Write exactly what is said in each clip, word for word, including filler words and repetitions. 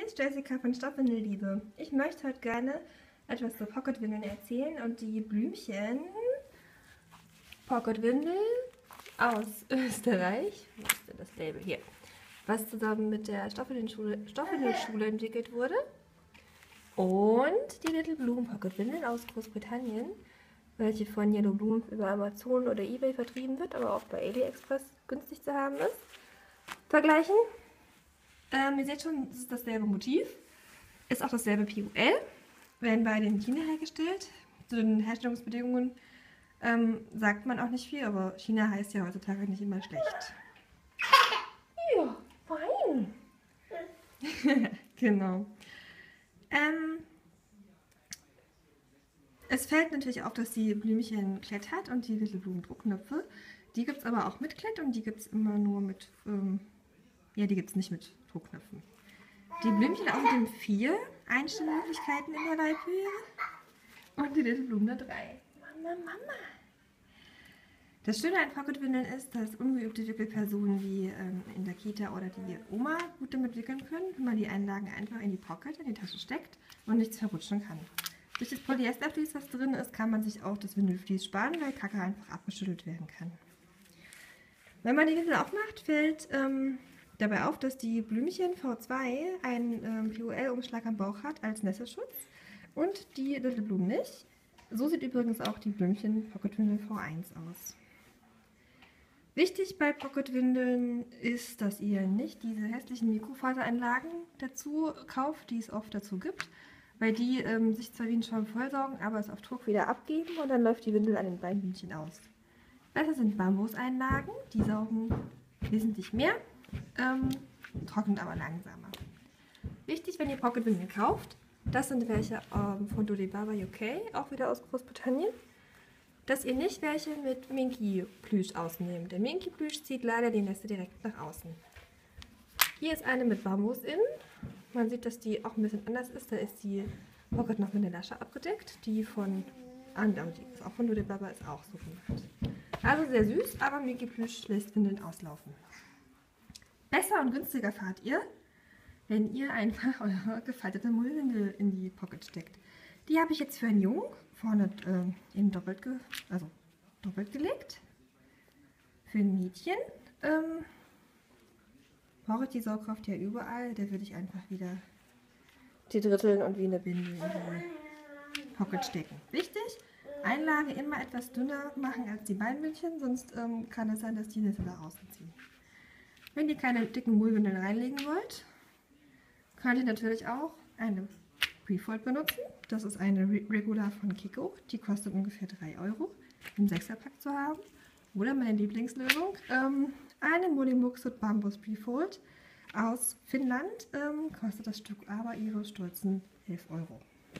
Hier ist Jessica von Stoffwindelliebe. Ich möchte heute gerne etwas zur Pocketwindeln erzählen und die Blümchen Pocketwindel aus Österreich, wo ist denn das Label hier, was zusammen mit der Stoffwindelschule, Stoffwindelschule entwickelt wurde, und die Little Bloom Pocketwindeln aus Großbritannien, welche von Yellow Bloom über Amazon oder eBay vertrieben wird, aber auch bei AliExpress günstig zu haben ist, vergleichen. Ähm, ihr seht schon, es ist dasselbe Motiv, ist auch dasselbe P U L, werden beide in China hergestellt. Zu den Herstellungsbedingungen ähm, sagt man auch nicht viel, aber China heißt ja heutzutage nicht immer schlecht. Ja, fein. Genau. Ähm, es fällt natürlich auf, dass die Blümchen Klett hat und die Little Bloom Druckknöpfe. Die gibt es aber auch mit Klett und die gibt es immer nur mit, ähm, ja, die gibt es nicht mit Druckknöpfen. Die Blümchen außerdem vier Einstellmöglichkeiten in der Leibhöhe und die Little Bloom nur drei. Mama, Mama. Das Schöne an Pocketwindeln ist, dass ungeübte Wickelpersonen wie ähm, in der Kita oder die Oma gut damit wickeln können, wenn man die Einlagen einfach in die Pocket, in die Tasche steckt und nichts verrutschen kann. Durch das Polyestervlies, was drin ist, kann man sich auch das Windelvlies sparen, weil Kacke einfach abgeschüttelt werden kann. Wenn man die Windel aufmacht, fällt ähm, dabei auf, dass die Blümchen V zwei einen ähm, P U L-Umschlag am Bauch hat als Nässeschutz und die Little Bloom nicht. So sieht übrigens auch die Blümchen Pocketwindel V eins aus. Wichtig bei Pocketwindeln ist, dass ihr nicht diese hässlichen Mikrofasereinlagen dazu kauft, die es oft dazu gibt, weil die ähm, sich zwar wie ein Schwamm vollsaugen, aber es auf Druck wieder abgeben und dann läuft die Windel an den Beinbündchen aus. Besser sind Bambuseinlagen, die saugen wesentlich mehr, ähm, trocknen aber langsamer. Wichtig, wenn ihr Pocketwindeln kauft, das sind welche ähm, von Dodebaba U K, auch wieder aus Großbritannien, dass ihr nicht welche mit Minky-Plüsch ausnehmt. Der Minky-Plüsch zieht leider die Nässe direkt nach außen. Hier ist eine mit Bambus innen. Man sieht, dass die auch ein bisschen anders ist. Da ist die Pocket noch mit der Lasche abgedeckt. Die von Andau, die ist auch von Dodebaba, ist auch so gemacht. Also sehr süß, aber Minky-Plüsch lässt Windeln auslaufen. Besser und günstiger fahrt ihr, wenn ihr einfach eure gefaltete Mullwindel in die Pocket steckt. Die habe ich jetzt für einen Jungen vorne äh, in doppelt, ge also doppelt gelegt. Für ein Mädchen ähm, brauche ich die Saugkraft ja überall. Da würde ich einfach wieder die dritteln und wie eine Bindel in die Pocket stecken. Wichtig, Einlage immer etwas dünner machen als die Beinbündchen, sonst ähm, kann es sein, dass die Nüsse da außen ziehen. Wenn ihr keine dicken Mullwindeln reinlegen wollt, könnt ihr natürlich auch eine Prefold benutzen. Das ist eine Regular von Kiko. Die kostet ungefähr drei Euro, im Sechserpack zu haben. Oder meine Lieblingslösung, ähm, eine Mullimuxut Bambus Prefold aus Finnland. Ähm, kostet das Stück aber ihre stolzen elf Euro.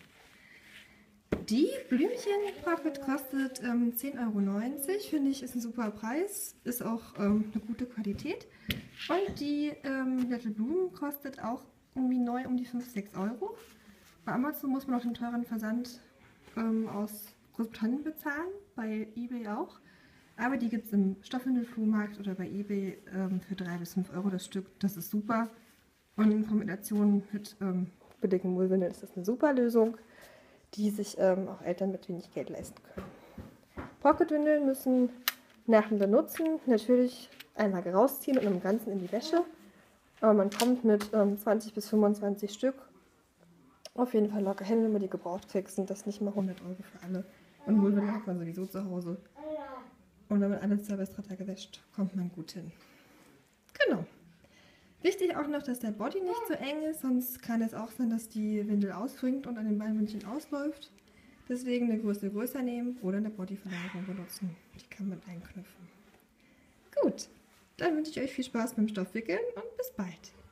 Die Blümchen Pocket kostet ähm, zehn Euro neunzig. Finde ich, ist ein super Preis. Ist auch ähm, eine gute Qualität. Und die ähm, Little Bloom kostet auch irgendwie neu um die fünf, sechs Euro. Bei Amazon muss man auch den teuren Versand ähm, aus Großbritannien bezahlen, bei eBay auch. Aber die gibt es im Stoffwindelflohmarkt oder bei eBay ähm, für drei bis fünf Euro das Stück. Das ist super. Und in Kombination mit ähm, billigen Mullwindeln ist das eine super Lösung, die sich ähm, auch Eltern mit wenig Geld leisten können. Pocketwindeln müssen nach dem Benutzen natürlich einmal rausziehen und im Ganzen in die Wäsche. Aber man kommt mit ähm, zwanzig bis fünfundzwanzig Stück auf jeden Fall locker hin, wenn man die gebraucht kriegt, sind das nicht mal hundert Euro für alle. Und Mullwindeln hat man sowieso zu Hause. Und wenn man alle zwei bis drei Tage wäscht, kommt man gut hin. Genau. Wichtig auch noch, dass der Body nicht so eng ist, sonst kann es auch sein, dass die Windel ausfringt und an den Beinbündchen ausläuft. Deswegen eine Größe größer nehmen oder eine Bodyverlängerung benutzen. Die kann man einknüpfen. Gut, dann wünsche ich euch viel Spaß beim Stoffwickeln und bis bald.